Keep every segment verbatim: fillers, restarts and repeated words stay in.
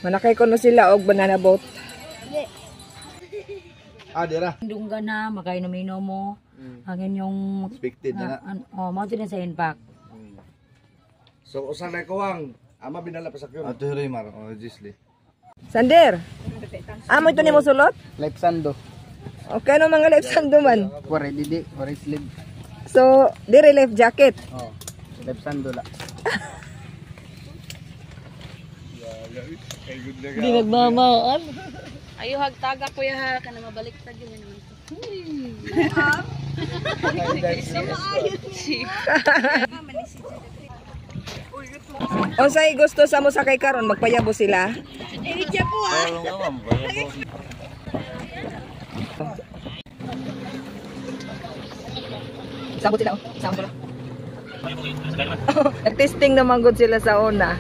Manakay ko no sila og banana boat. Ah, dira. Dungga na, magkainom-inom mo. Mm. Hangin yung... Expected na. Uh, oh, mo din sa impact. Mm. So, usan na kuwang. Ama binala pa sa kyo. Ato rin, Mar. O, Gisli. Sander, amo ito ni mo sulot? Life sando. Okay no mga life sando man. Wari didi, wari slid. So, dire life jacket. Oh, life sando la. Di nagmamaan. Ayo hagtaga kuya ha, kana mabalik ta gyud naman to. Unsay gusto sa mo sakay karon magpayabo sila? Iritya po ah. Sabot sila oh, sample. Nag-testing naman gud sila sa una.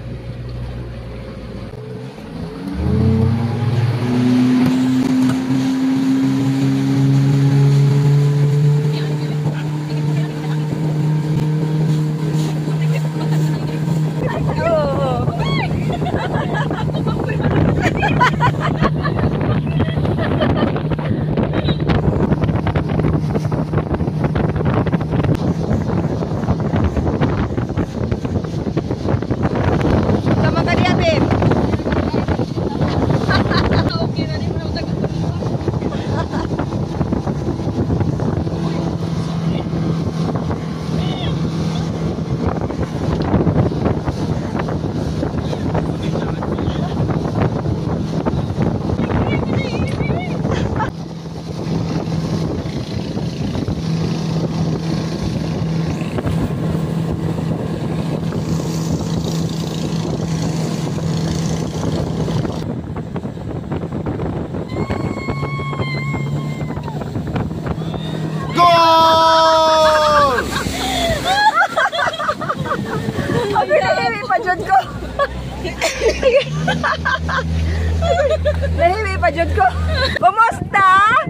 Nahimi pa jud ko. Kumusta?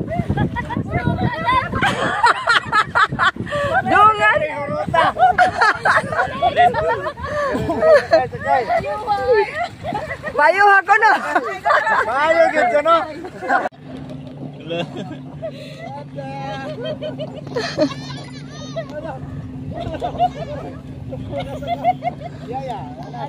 Dungan. Payo ako no. Payo gid no. Ya ya.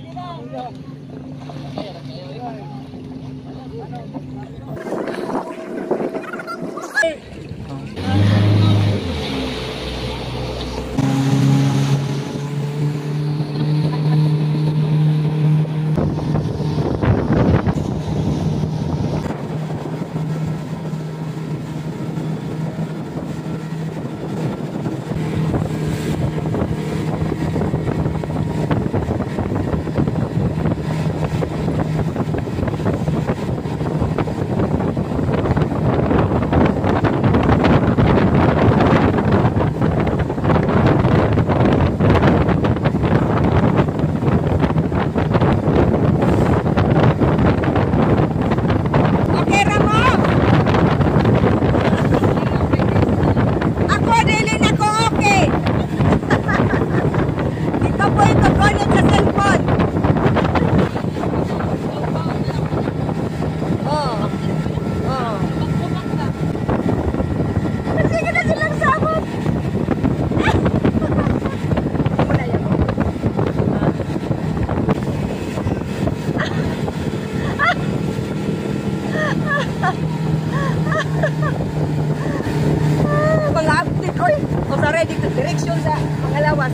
Mga update oy, o sa ready to direction sa mga lawas.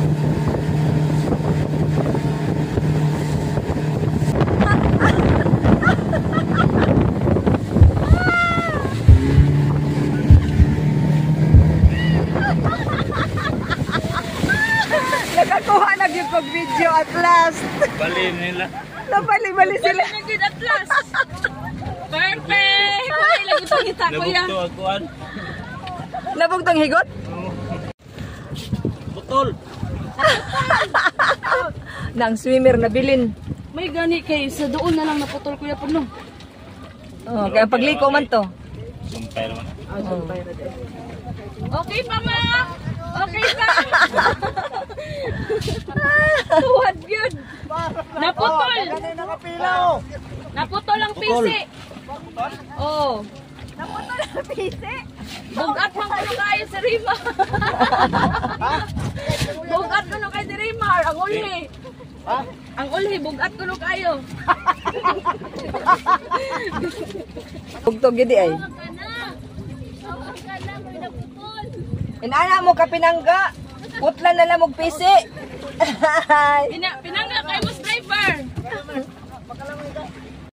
Nakakuha na yung pag-video at last. Bali nila. Napali-bali sila. Nagid at last. Perfect. Wala lagi to kita kuya. Nabugto akuan. Nabugtong higot? Putol. Nang swimmer na bilin. May gani kay sa doon na lang naputol kuya puno. Oh, kaya pagliko man to. Sumpay naman. Okay pa ma. Okay ka. Tuwad yun. Naputol. Naputol ang pisi. Oh. Naputol ang pisi? Bugat man ko kayo si Rima. Bugat ko no kayo si Rima. Ang uli. Ang uli, bugat ko no kayo. Bugtog yun di ay. Inana mo ka pinangga. Putla na lang mong pisi. Pina,